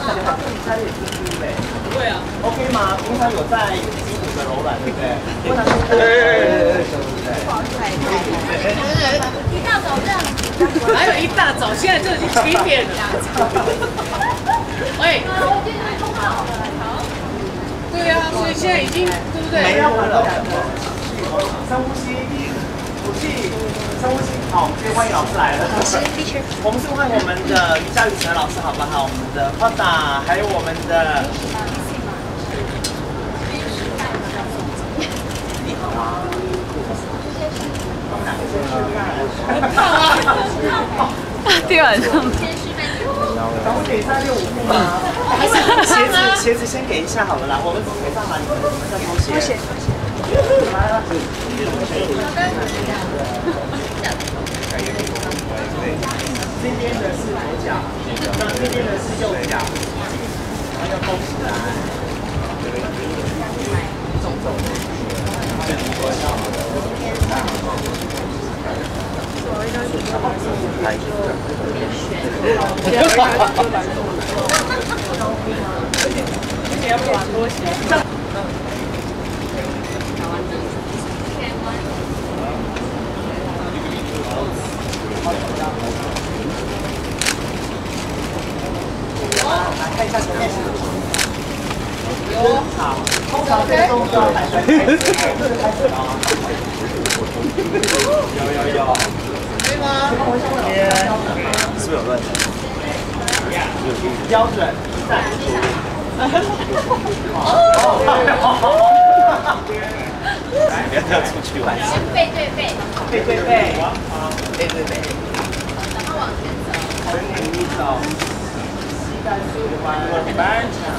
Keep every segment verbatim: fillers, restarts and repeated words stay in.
感觉好像比赛有点轻轻嘞。 不会啊 ，OK 吗？平常有在筋骨的柔软，对不对？不能对对一大早这样， 哪有一大早？现在就已经七点了。喂， 我今天通好了，好。 对呀，所以现在已经对不对？ 没要完了，深呼吸，吐气，深呼吸。好，我们今天欢迎老师来了。我们是欢迎我们的瑜伽雨辰老师，好不好？我们的 Pada， 还有我们的。你好啊。我们两个先吃饭。 地板上。 咱们给三六五步吗？还是鞋子鞋子先给一下好了啦。我们给上来，你们你们再脱鞋。脱鞋脱鞋。来了。这边的是左脚，那这边的是右脚，然后要勾起来。重重。 而且要不然拖鞋。 来看一下前面是。好，通常这个动作要摆在开始，开始啊。有有有。可以吗？是不是有乱的？标准，站。不要出去玩。 背对背， 背对背，背对背。 然后往前走。 从你走，膝盖随弯，翻墙。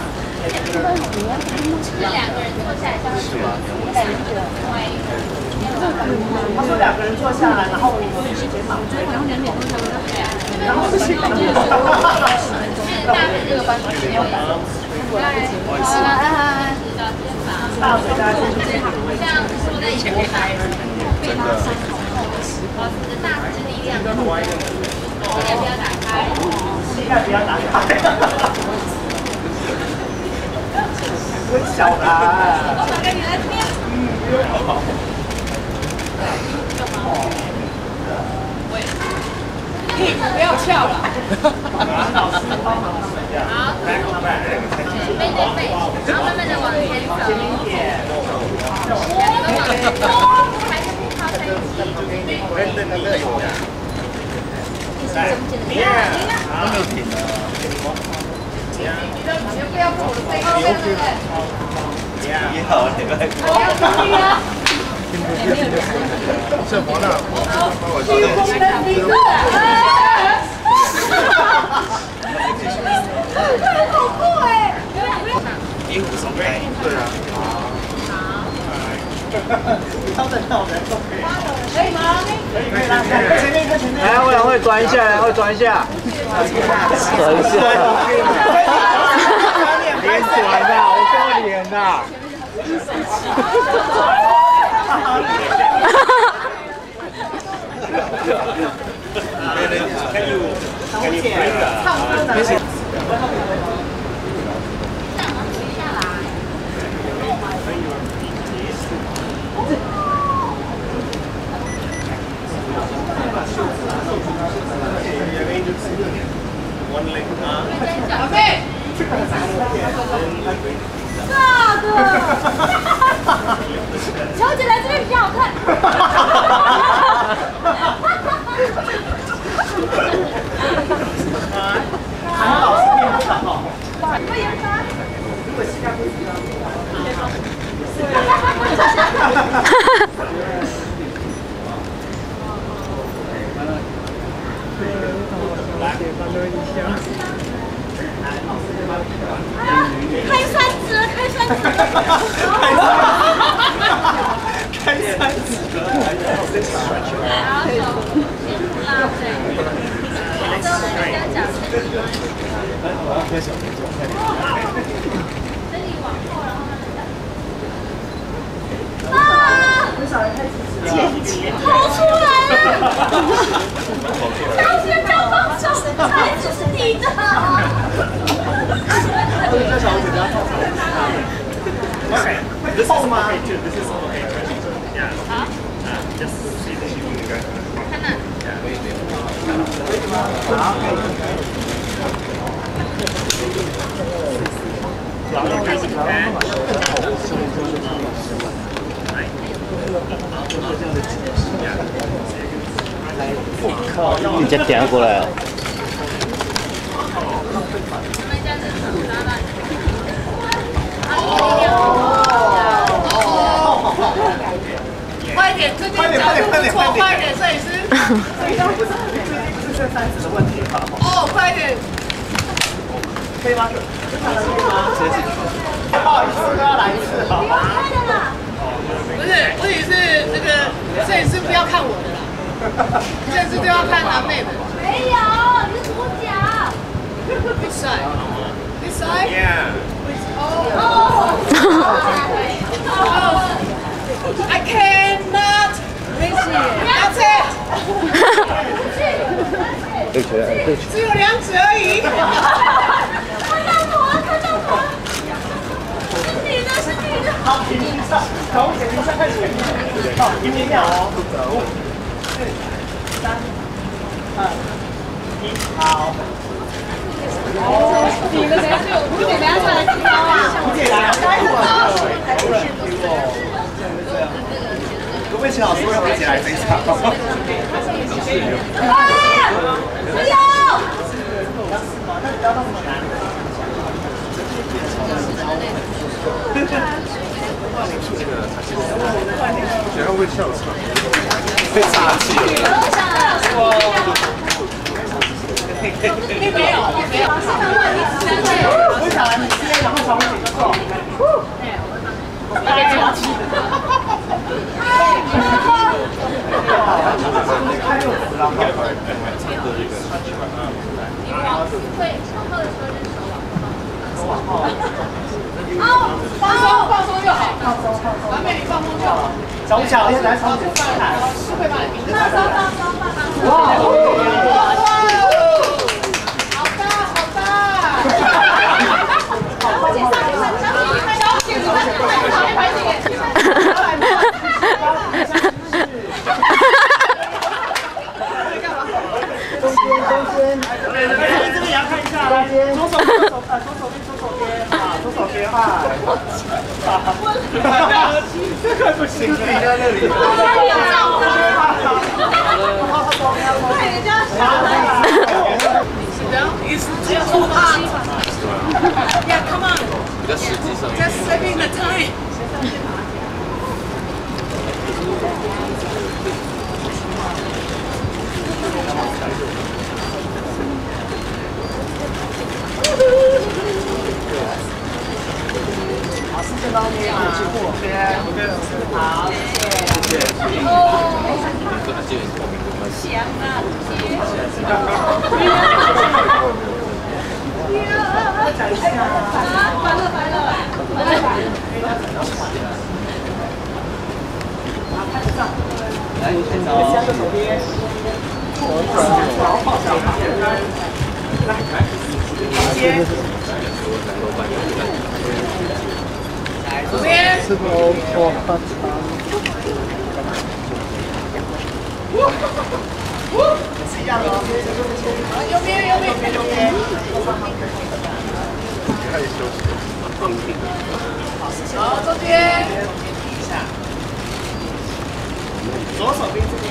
是两个人坐下来，像是两个歪。 他说两个人坐下来，然后肩膀推。然后是大腿这个翻转没有反动。大腿大家这样说在前面拍，真的。保持着大腿力量，膝盖不要打开， 膝盖不要打开。我小啦。 我把给你来这边。 屁股不要翘了。 老师帮忙他们这样。 好，背对背，然后慢慢的往前走。 前面一点。 两个都往前走，还是不靠在一起。 对对对对，有的。 来，停啊停啊！ 还没有停呢。 你不要碰我的背，对对对。 你好，你们。这黄大，帮我照相。 好酷哎！ 衣服松开。对啊。好。超等到人。可以吗？可以可以啦，前面看前面。来，我两位转一下，两位转一下。转一下。脸转的，我说脸的。Can you can you bring the 唱歌的？ 下来。 One leg up。 宝贝。 大的，小姐来这边比较好看。 还好老师变不好。 不严格。 如果膝盖不行，来，翻多一下。 开三指了，开三指了。 开三指了，还要再长。 然后手先不拉腿，之后呢比较讲身体关系。身体往后，然后慢慢讲。啊！姐姐跑出来了！小姐不要放手，孩子是你的。 This is my too. This is okay. Yeah. 好。 Just see the shoe. 看那。 你再点过来。 快点，最近角度不错，快点，摄影师。 这应该不是，最近不是剩三十的问题吧？ 哦，快点。 可以吗？看得可以吗？不好意思，都要来一次好吗？ 不是，问题是那个摄影师不要看我的啦，摄影师都要看阿妹的。 没有，你是主角。 This side. This side. Yeah. Oh. I cannot reach it. That's it. 对起来，对起只有两指而已。 看到我，看到我。是你的，是你的。 好，停一下，从前面上看前面。好，一秒哦。五、四、三、二、一，好。 你们等下就，你等下就来提高啊。 吴姐来，待会儿。各位请老师为吴姐来这一场。 哎，不要。 那不要那么难。学校会笑场，被插气了。 并没有，并没有。 我想来你这边，然后从你就做。被插气。开六十了。 会超过的时候就手往后。 好，放松放松就好，完美，你放松就好。 从小现在从你上来， 是会把你名字放松放松放松。 哇！好大好大！ 小姐上去，小姐小姐，你们排排排这个。 中间中间，这边也要看一下，来，左手左手啊，左手边左手边啊，左手边啊，这个不行，自己在那里。 对，人家想。 It's too hot. Yeah, come on. Just saving the time. 好，视线到边啊，去过边，好，谢谢。 香啊！ 讲一下。 快乐快乐。 来，先走。先走左边。好，抱小孩。来，中间。 左边。 是否我发长？是一样的哦。 右边右边右边。 开始休息。 好，中间。 左手边这边。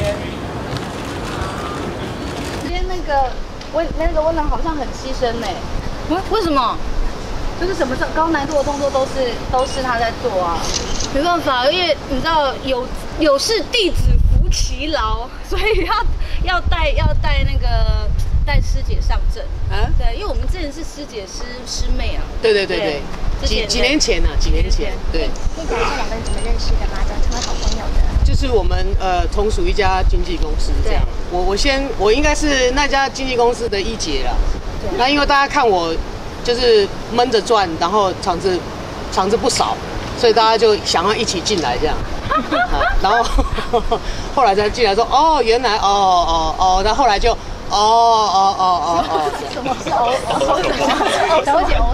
今天那个温那个温岚好像很牺牲呢。为为什么？就是什么高难度的动作都是都是他在做啊。没办法，因为你知道有有事弟子服其劳，所以要要带要带那个带师姐上阵。 啊？ 对，因为我们之前是师姐师师妹啊。 对对对对。几几年前啊，几年前。对。 可以讲一下两个人怎么认识的吗？怎么成为好朋友的？ 就是我们呃同属一家经纪公司这样。我我先我应该是那家经纪公司的一姐啦。那因为大家看我就是闷着赚，然后场子场子不少，所以大家就想要一起进来这样。然后后来才进来说哦，原来哦哦哦，那后来就哦哦哦哦哦。 什么是哦哦？小姐哦是什么？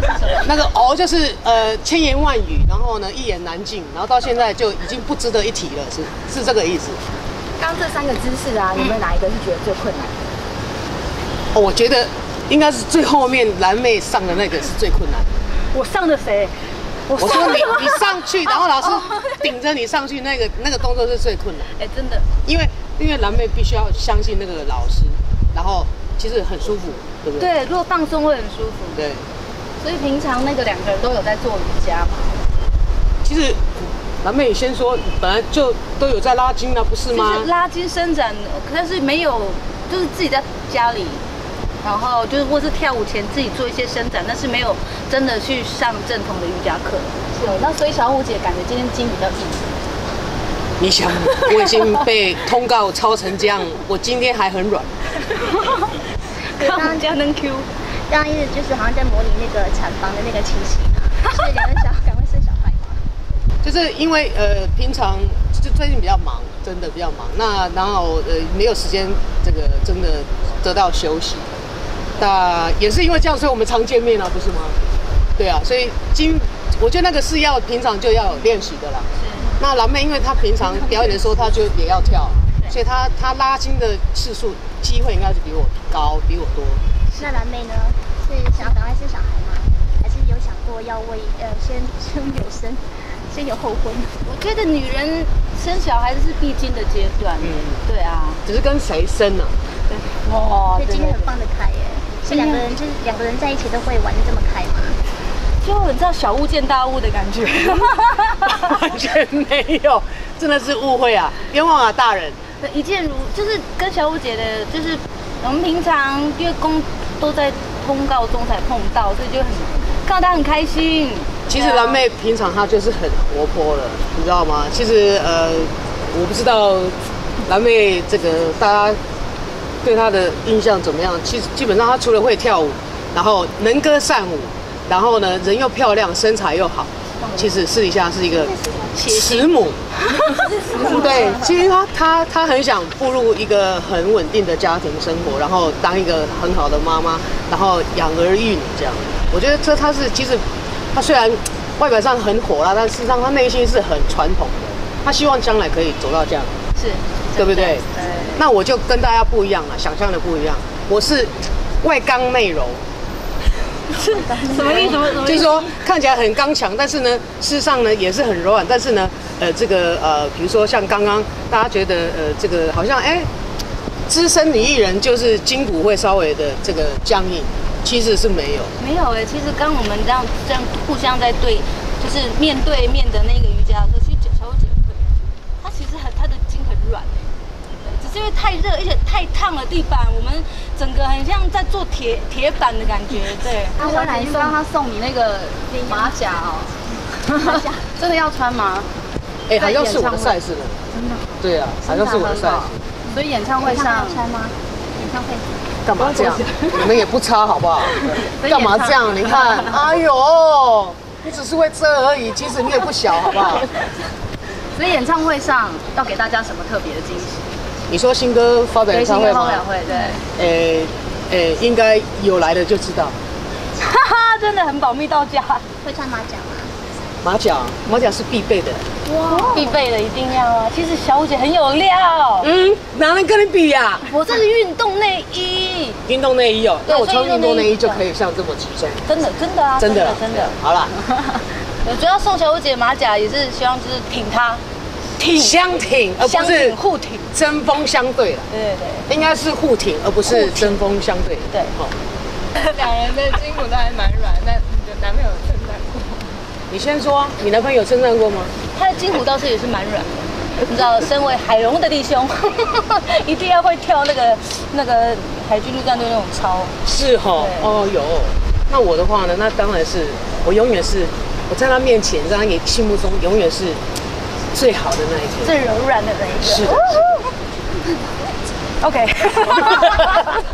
那个哦就是呃千言万语，然后呢一言难尽，然后到现在就已经不值得一提了，是是这个意思。 刚这三个姿势啊，有没有哪一个是觉得最困难的？ 哦，我觉得应该是最后面蓝妹上的那个是最困难的。 我上的谁？ 我说你你上去，然后老师顶着你上去，那个那个动作是最困难。 哎，真的， 因为因为蓝妹必须要相信那个老师，然后其实很舒服，对不对？ 对，如果放松会很舒服。 对。 所以平常那个两个人都有在做瑜伽嘛？ 其实蓝妹，你先说，本来就都有在拉筋啊，不是吗？ 就是拉筋伸展，但是没有，就是自己在家里。然后就是或是跳舞前自己做一些伸展，但是没有真的去上正统的瑜伽课。是，那所以小虎姐感觉今天筋比较硬。 你想，我已经被通告抄成这样，我今天还很软。 刚刚加能 Q， 刚刚一直就是好像在模拟那个产房的那个情形啊，是两个小赶快生小孩吗？ 就是因为呃平常就最近比较忙，真的比较忙，那然后呃没有时间这个真的得到休息。那也是因为这样，所以我们常见面啊，不是吗？对啊，所以今我觉得那个是要平常就要有练习的啦。那蓝妹，因为她平常表演的时候，她就也要跳，所以她她拉筋的次数机会应该是比我高，比我多。 那蓝妹呢，是想要赶快生小孩吗？还是有想过要为呃先先有生，先有后婚？ 我觉得女人生小孩是必经的阶段。嗯，对啊。 只是跟谁生呢、啊？ 对，哇， 所以今天很放得开耶。是两个人，就是两个人在一起都会玩得这么开吗？ 就你知道小巫见大巫的感觉， 完全没有，真的是误会啊，冤枉啊大人。 一见如就是跟小巫姐的，就是我们平常因为工都在通告中才碰到，所以就很看到她很开心。 其实蓝妹平常她就是很活泼了，你知道吗？其实呃，我不知道蓝妹这个大家对她的印象怎么样？其实基本上她除了会跳舞，然后能歌善舞，然后呢人又漂亮，身材又好，其实私底下是一个慈母。对，其实她她她很想步入一个很稳定的家庭生活，然后当一个很好的妈妈，然后养儿育女这样。我觉得这她是其实她虽然外表上很火辣，但事实上她内心是很传统的。她希望将来可以走到这样， 是， 对不对？那我就跟大家不一样了，想象的不一样。我是外刚内柔， 什么意思？ 就是说看起来很刚强，但是呢，事实上呢也是很柔软。但是呢，呃，这个呃，比如说像刚刚大家觉得呃，这个好像哎，资深女艺人就是筋骨会稍微的这个僵硬，其实是没有。 没有哎、欸，其实刚我们这样这样互相在对，就是面对面的那个瑜伽的时候，其实小姐她其实很她的筋很软、欸。只是因为太热，而且太烫了地板，我们整个很像在做铁铁板的感觉。对， 阿温来刚他送你那个马甲哦，马甲真的要穿吗？ 哎、欸，好像是我的 size 呢。 真的？ 对啊，好像是我的 size。 所以演唱会上穿吗？演唱会干嘛这样？你们也不差好不好？干嘛这样？你看，哎呦，你只是会遮而已，其实你也不小，好不好？ 所以演唱会上要给大家什么特别的惊喜？ 你说新歌发表演唱会吗？ 发表会对。 诶诶、欸欸，应该有来的就知道。 哈哈，真的很保密到家。 会穿马甲吗？ 马甲，马甲是必备的。 哇，必备的一定要啊！其实小姐很有料。 嗯，哪能跟你比呀、啊？ 我这是运动内衣。 运动内衣哦，那我穿运动内衣就可以像这么集中。 真的，真的啊， 真的， 真的。 好啦， 我主要送小姐马甲也是希望就是挺她。 挺相挺，而不是互挺， 针锋相对了。 对对对， 应该是互挺，而不是针锋相对。 对， 好。 两人的筋骨都还蛮软，但你的男朋友称赞过？ 你先说，你男朋友称赞过吗？ 他的筋骨倒是也是蛮软的，你知道，身为海龙的弟兄，一定要会跳那个那个海军陆战队那种操。 是哈，哦有。那我的话呢？那当然是我永远是我在他面前，在他心目中永远是。最好的那一个， 最柔软的那一个。 是的。 OK。